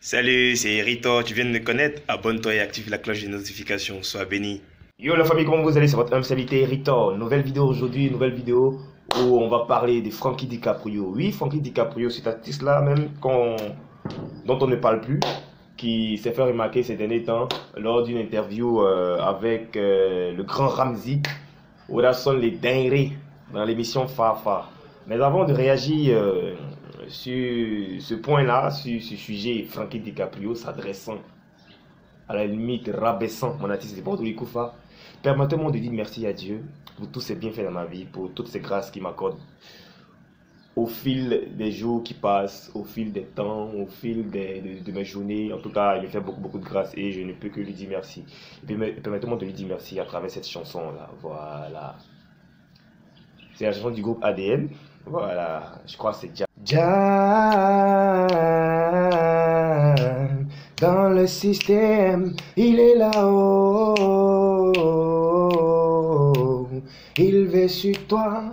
Salut, c'est Rito, tu viens de me connaître? Abonne-toi et active la cloche des notifications, sois béni. Yo la famille, comment vous allez? C'est votre homme salité Rito. Nouvelle vidéo aujourd'hui, nouvelle vidéo où on va parler de Frankie DiCaprio. Oui, Frankie DiCaprio, cet artiste-là même dont on ne parle plus, qui s'est fait remarquer ces derniers temps lors d'une interview avec le grand Ramsey, où là sont les dingueries dans l'émission Fafa. Mais avant de réagir sur ce point-là, sur ce sujet, Frankie DiCaprio s'adressant à la limite rabaissant mon artiste de Bordeaux Koufa, permettez-moi de dire merci à Dieu pour tous ses bienfaits dans ma vie, pour toutes ces grâces qu'il m'accorde au fil des jours qui passent, au fil des temps, au fil de mes journées. En tout cas, il me fait beaucoup de grâce et je ne peux que lui dire merci. Et permettez-moi de lui dire merci à travers cette chanson-là. Voilà. C'est la chanson du groupe ADN. Voilà, je crois que c'est Jah. Dans le système, il est là-haut. Il veut sur toi.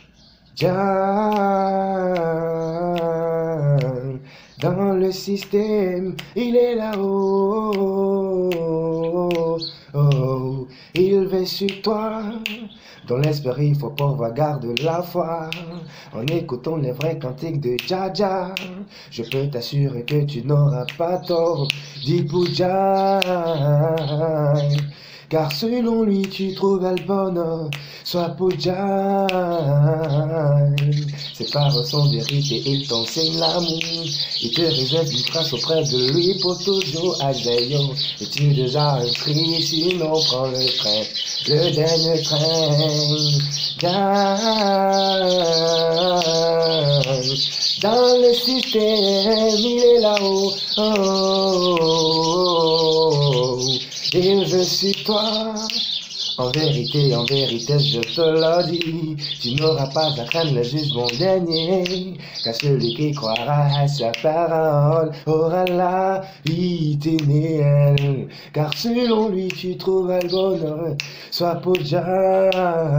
Jah. Dans le système, il est là-haut. Il veut sur toi. Dans l'esprit, il faut pouvoir garder la foi. En écoutant les vrais cantiques de Jaja, je peux t'assurer que tu n'auras pas tort. Dis pour Jah, car selon lui tu trouves le bonheur. Sois pour Jah, ses paroles sont vérité, il t'enseigne l'amour. Il te réserve une trace auprès de lui pour toujours à Zayo. Et tu es déjà inscrit, sinon prends le train, le dernier train. Jah, dans le système, il est là-haut. Il veut sur toi. En vérité, je te le dis, tu n'auras pas à craindre le jugement dernier, car celui qui croira à sa parole aura la vie éternelle. Car selon lui tu trouveras le bonheur, sois pour Jah.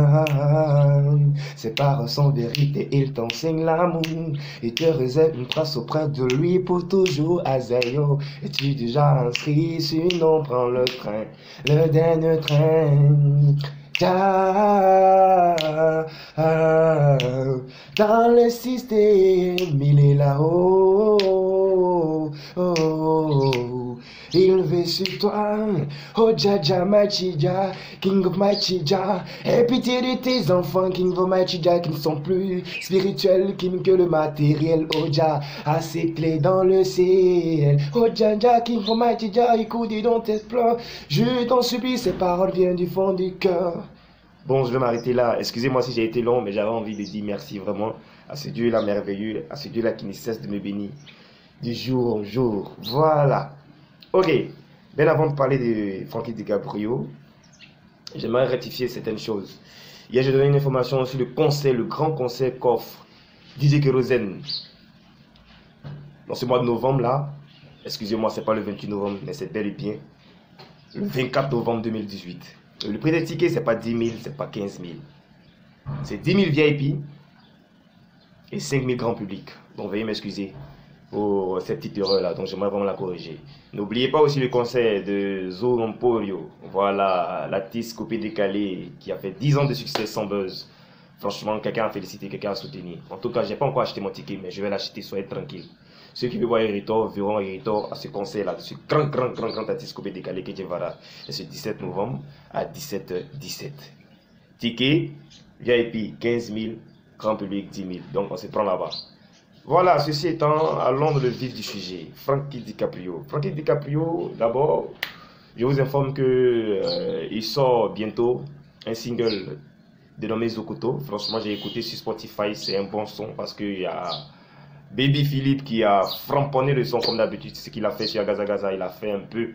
Ses paroles sont vérité, il t'enseigne l'amour, il te réserve une trace auprès de lui pour toujours à Zayo. Es-tu déjà inscrit? Sinon prends le train, le dernier train. Jah, dans le système, il est là-haut. Il veut sur toi. Oh Jaja, Machija, King of Machija. Aie pitié de tes enfants, King of Machija, qui ne sont plus spirituels que le matériel. Oh Jah, a ses clés dans le ciel. Oh Jaja, King of Machija, écoute donc tes pleurs. Je t'en supplie, ces paroles viennent du fond du cœur. Bon, je vais m'arrêter là. Excusez-moi si j'ai été long, mais j'avais envie de dire merci vraiment à ce Dieu-là merveilleux, à ce Dieu-là qui ne cesse de me bénir du jour en jour. Voilà. Ok. Bien avant de parler de Frankie DiCaprio, j'aimerais rectifier certaines choses. Hier, j'ai donné une information sur le concert, le grand concert qu'offre DJ Kérosène dans ce mois de novembre là. Excusez-moi, c'est pas le 28 novembre, mais c'est bel et bien le 24 novembre 2018. Le prix des tickets, c'est pas 10 000, c'est pas 15 000. C'est 10 000 VIP et 5 000 grand public. Donc veuillez m'excuser pour cette petite erreur là. Donc j'aimerais vraiment la corriger. N'oubliez pas aussi le concert de Zo Emporio. Voilà, l'artiste coupé décalé qui a fait 10 ans de succès sans buzz. Franchement, quelqu'un a félicité, quelqu'un a soutenu. En tout cas, j'ai pas encore acheté mon ticket, mais je vais l'acheter, soyez tranquille. Ceux qui veulent voir Héritor verront Héritor à ce concert-là, de ce grand artiste coupé décalé que Dievara. Et ce 17 novembre à 17h17. Ticket, VIP 15 000, grand public 10 000. Donc on se prend là-bas. Voilà, ceci étant, allons dans le vif du sujet. Frankie DiCaprio. Frankie DiCaprio, d'abord, je vous informe que il sort bientôt un single dénommé Zokoto. Franchement, j'ai écouté sur Spotify, c'est un bon son parce qu'il y a Baby Philippe qui a framponné le son comme d'habitude. Ce qu'il a fait sur Gaza Gaza, il a fait un peu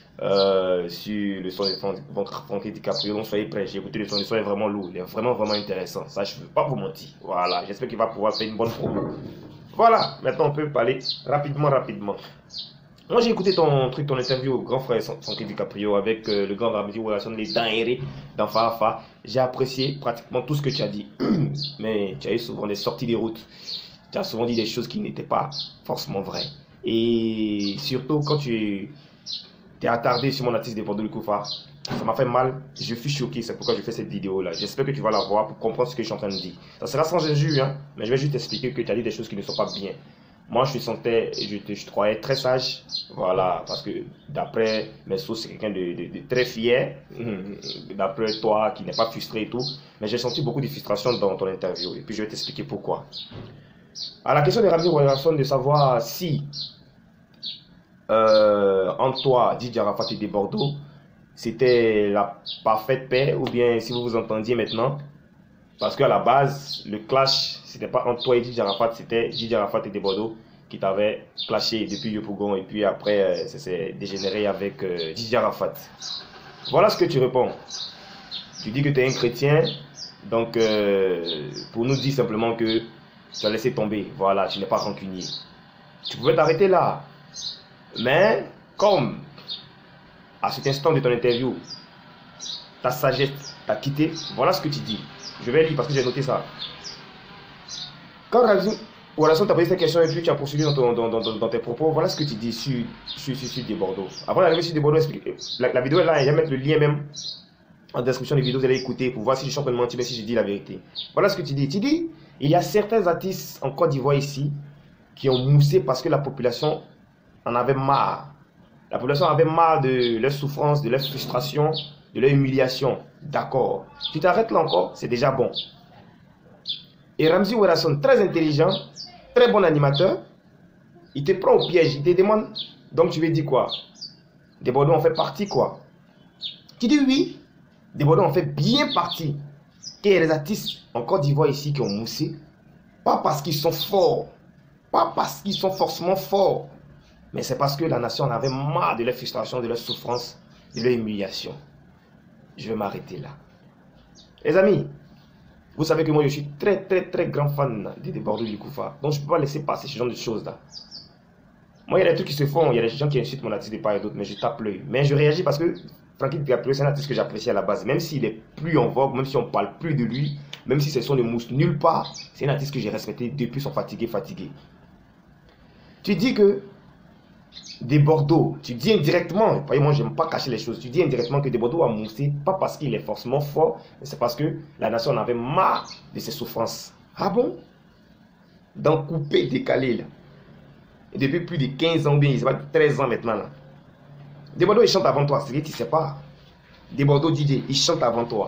sur le son de Frankie DiCaprio. Donc soyez prêts, j'ai écouté le son est vraiment lourd, il est vraiment intéressant. Ça, je ne veux pas vous mentir. Voilà, j'espère qu'il va pouvoir faire une bonne promo. Voilà, maintenant on peut parler rapidement. Moi j'ai écouté ton interview au grand frère Frankie DiCaprio avec le grand Ramsey où il a les dingueries dans Fafa. J'ai apprécié pratiquement tout ce que tu as dit. Mais tu as eu souvent des sorties des routes. Tu as souvent dit des choses qui n'étaient pas forcément vraies. Et surtout, quand tu t'es attardé sur mon artiste de Bordeaux le Koufa, ça m'a fait mal. Je suis choqué, c'est pourquoi je fais cette vidéo-là. J'espère que tu vas la voir pour comprendre ce que je suis en train de dire. Ça sera sans injure, hein, mais je vais juste t'expliquer que tu as dit des choses qui ne sont pas bien. Moi, je te croyais très sage, voilà, parce que d'après mes sources, c'est quelqu'un de très fier, d'après toi qui n'est pas frustré et tout, mais j'ai senti beaucoup de frustration dans ton interview, et puis je vais t'expliquer pourquoi. À la question de Ramzi Ouadasson de savoir si, entre toi, Didier Arafat et des Bordeaux, c'était la parfaite paix, ou bien si vous vous entendiez maintenant, parce qu'à la base, le clash, c'était pas entre toi et Didier Arafat, c'était Didier Arafat et des Bordeaux qui t'avaient clashé depuis Yopougon, et puis après, ça s'est dégénéré avec Didier Arafat. Voilà ce que tu réponds. Tu dis que tu es un chrétien, donc pour nous dire simplement que tu as laissé tomber, voilà, tu n'es pas rancunier. Tu pouvais t'arrêter là, mais comme à cet instant de ton interview, ta sagesse t'a quitté, voilà ce que tu dis. Je vais lire parce que j'ai noté ça. Quand Ramzi Ouadasson t'a posé cette question et puis tu as poursuivi dans tes propos, voilà ce que tu dis sur des Bordeaux. Avant d'arriver sur des Bordeaux, la vidéo est là, il va mettre le lien même en description des vidéos, vous allez écouter pour voir si je suis en train de mentir, mais si je dis la vérité. Voilà ce que tu dis. Tu dis, il y a certains artistes en Côte d'Ivoire ici qui ont moussé parce que la population en avait marre. La population avait marre de leur souffrance, de leur frustration, de leur humiliation. D'accord. Tu t'arrêtes là encore, c'est déjà bon. Et Ramzi Ouadasson, très intelligent, très bon animateur, il te prend au piège, il te demande, donc tu veux dire quoi? Des Bordeaux en fait partie quoi? Tu dis oui, des Bordeaux en fait bien partie. Il y a des artistes en Côte d'Ivoire ici qui ont moussé, pas parce qu'ils sont forts, pas parce qu'ils sont forcément forts, mais c'est parce que la nation en avait marre de leur frustration, de leur souffrance, de leur humiliation. Je vais m'arrêter là. Les amis, vous savez que moi je suis très grand fan des Bordeaux du Koufa. Donc je ne peux pas laisser passer ce genre de choses là. Moi il y a des trucs qui se font, il y a des gens qui insultent mon artiste de part et d'autre, mais je tape l'œil. Mais je réagis parce que Franky Dicaprio c'est un artiste que j'apprécie à la base. Même s'il est plus en vogue, même si on ne parle plus de lui, même si ses sons ne moussent nulle part, c'est un artiste que j'ai respecté depuis son fatigué. Tu dis que des Bordeaux, tu dis indirectement, moi j'aime pas cacher les choses, tu dis indirectement que des Bordeaux a moussé, pas parce qu'il est forcément fort, mais c'est parce que la nation en avait marre de ses souffrances. Ah bon? D'en couper, décaler là. Et depuis plus de 15 ans, bien, il 13 ans maintenant là. Des Bordeaux ils chantent avant toi, c'est vrai que tu sais pas. Des Bordeaux DJ, ils chantent avant toi.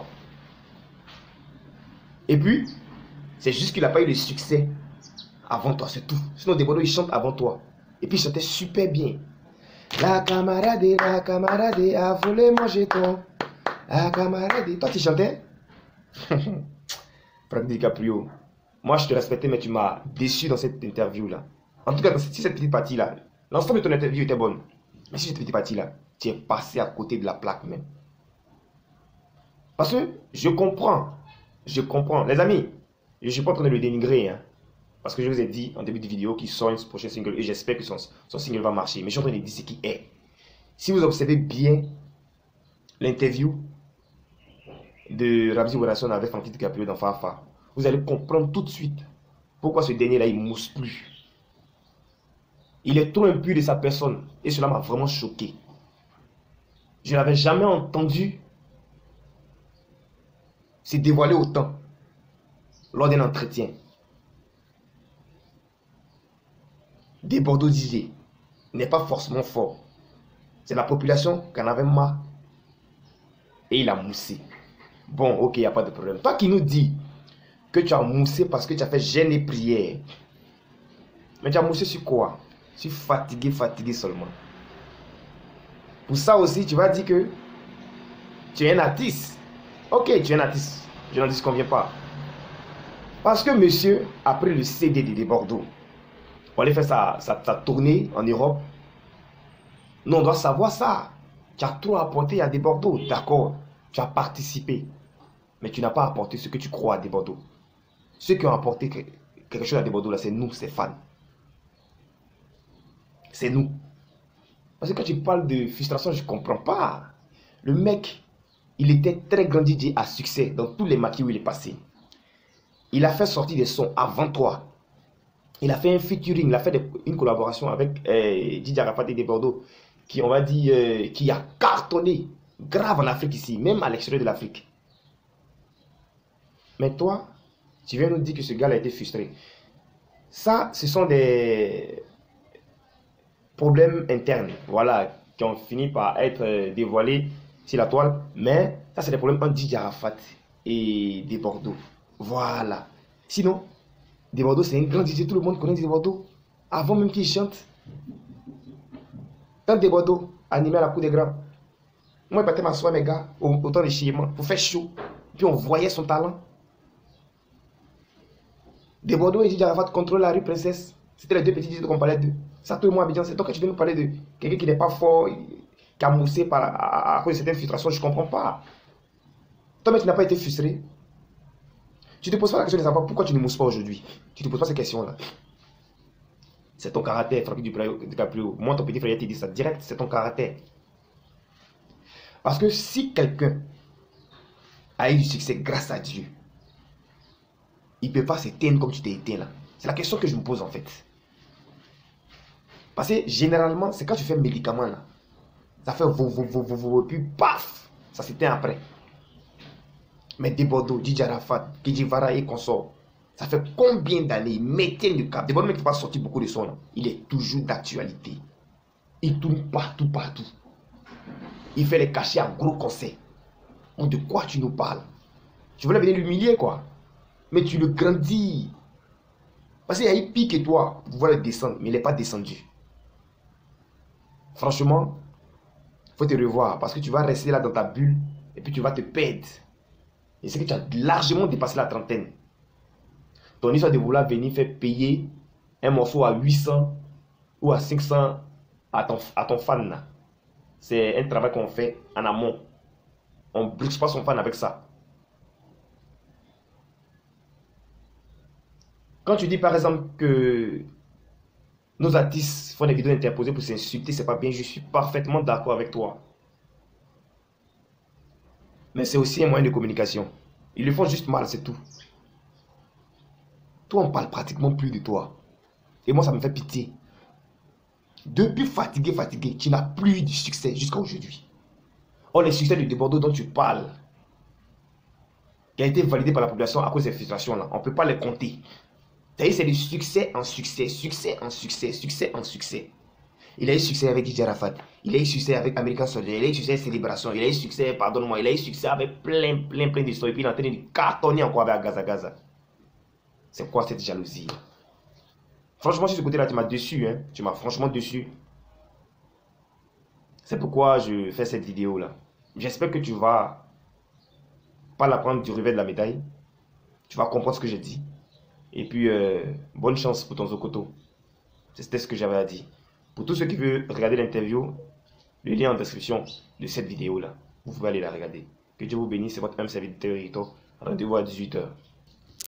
Et puis, c'est juste qu'il n'a pas eu le succès avant toi, c'est tout. Sinon des Bordeaux ils chantent avant toi. Et puis, il chantait super bien. La camarade, a volé mon jeton. La camarade. Toi, tu chantais? Franck DiCaprio. Moi, je te respectais, mais tu m'as déçu dans cette interview-là. En tout cas, si cette petite partie-là, l'ensemble de ton interview était bonne. Mais si cette petite partie-là, tu es passé à côté de la plaque même. Parce que je comprends. Les amis, je ne suis pas en train de le dénigrer, hein. Parce que je vous ai dit en début de vidéo qu'il sort une prochaine single et j'espère que son single va marcher. Mais je suis en train de dire ce qui est. Si vous observez bien l'interview de Ramzi Ouadasson avec Franky Dicaprio dans Fafa, vous allez comprendre tout de suite pourquoi ce dernier-là, il ne mousse plus. Il est trop impur de sa personne et cela m'a vraiment choqué. Je n'avais jamais entendu se dévoiler autant lors d'un entretien. Des Bordeaux DJ n'est pas forcément fort. C'est la population qui en avait marre. Et il a moussé. Bon, ok, il n'y a pas de problème. Toi qui nous dis que tu as moussé parce que tu as fait jeûne et prière. Mais tu as moussé sur quoi? Sur fatigué seulement. Pour ça aussi, tu vas dire que tu es un artiste. Ok, tu es un artiste. Je n'en disconviens pas. Parce que monsieur a pris le CD de Bordeaux. On allait faire sa tournée en Europe. Nous, on doit savoir ça. Tu as trop apporté à des Bordeaux. D'accord, tu as participé. Mais tu n'as pas apporté ce que tu crois à des Bordeaux. Ceux qui ont apporté quelque chose à des Bordeaux, là, c'est nous, c'est fans. C'est nous. Parce que quand tu parles de frustration, je ne comprends pas. Le mec, il était très grand DJ à succès dans tous les maquis où il est passé. Il a fait sortir des sons avant toi. Il a fait un featuring, il a fait une collaboration avec Didier Arafat et des Bordeaux, qui, on va dire, qui a cartonné grave en Afrique ici, même à l'extérieur de l'Afrique. Mais toi, tu viens nous dire que ce gars a été frustré. Ça, ce sont des problèmes internes, voilà, qui ont fini par être dévoilés sur la toile. Mais ça, c'est des problèmes entre Didier Arafat et des Bordeaux. Voilà. Sinon, des Bordeaux, c'est un grand DJ, tout le monde connaît des Bordeaux. Avant même qu'il chante. Dans des Bordeaux, animé à la cour des grands. Moi, je partais m'asseoir, mes gars, au temps de chirement, pour faire chaud. Puis on voyait son talent. Des Bordeaux et Didier Arafat contrôlent la rue Princesse. C'était les deux petits DJ qu'on parlait d'eux. Ça, tout le monde à Abidjan, c'est toi que tu viens nous parler de quelqu'un qui n'est pas fort, qui a moussé à cause de certaines frustrations. Je ne comprends pas. Toi-même, tu n'as pas été frustré. Tu ne te poses pas la question de savoir pourquoi tu ne mousses pas aujourd'hui. Tu ne te poses pas ces questions-là. C'est ton caractère, Francky DiCaprio. Moi, ton petit frère, il te dit ça direct, c'est ton caractère. Parce que si quelqu'un a eu du succès grâce à Dieu, il ne peut pas s'éteindre comme tu t'es éteint là. C'est la question que je me pose en fait. Parce que généralement, c'est quand tu fais un médicament là. Ça fait puis paf, ça s'éteint après. Mais des Bordeaux, Didier Arafat, Kidjivara et consorts, ça fait combien d'années ils maintiennent le cap? Des Bordeaux qui ne pas sortir beaucoup de son là. Il est toujours d'actualité. Il tourne partout, partout. Il fait les cachets à gros concerts. De quoi tu nous parles? Tu voulais venir l'humilier quoi? Mais tu le grandis. Parce qu'il y a eu pire que toi pour pouvoir le descendre, mais il n'est pas descendu. Franchement, il faut te revoir parce que tu vas rester là dans ta bulle et puis tu vas te perdre. Et c'est que tu as largement dépassé la trentaine. Ton histoire de vouloir venir faire payer un morceau à 800 ou à 500 à ton fan. C'est un travail qu'on fait en amont. On ne brûle pas son fan avec ça. Quand tu dis par exemple que nos artistes font des vidéos interposées pour s'insulter, c'est pas bien, je suis parfaitement d'accord avec toi. Mais c'est aussi un moyen de communication. Ils le font juste mal, c'est tout. Toi, on parle pratiquement plus de toi. Et moi, ça me fait pitié. Depuis fatigué, tu n'as plus de succès jusqu'à aujourd'hui. Oh, les succès de Bordeaux dont tu parles, qui a été validé par la population à cause de ces frustrations-là, on ne peut pas les compter. C'est du succès en succès, succès en succès, succès en succès. Il a eu succès avec Didier Arafat, il a eu succès avec American Soldier, il a eu succès avec Célébration, il a eu succès, pardonne-moi, il a eu succès avec plein d'histoires. Et puis il est en train de cartonner encore avec Gaza. C'est quoi cette jalousie? Franchement, sur ce côté-là, tu m'as déçu, hein? Tu m'as franchement déçu. C'est pourquoi je fais cette vidéo-là. J'espère que tu vas pas la prendre du revers de la médaille. Tu vas comprendre ce que j'ai dit. Et puis, bonne chance pour ton Zokoto. C'était ce que j'avais à dire. Pour tous ceux qui veulent regarder l'interview, le lien en description de cette vidéo-là. Vous pouvez aller la regarder. Que Dieu vous bénisse, c'est votre même serviteur. Rendez-vous à 18 h.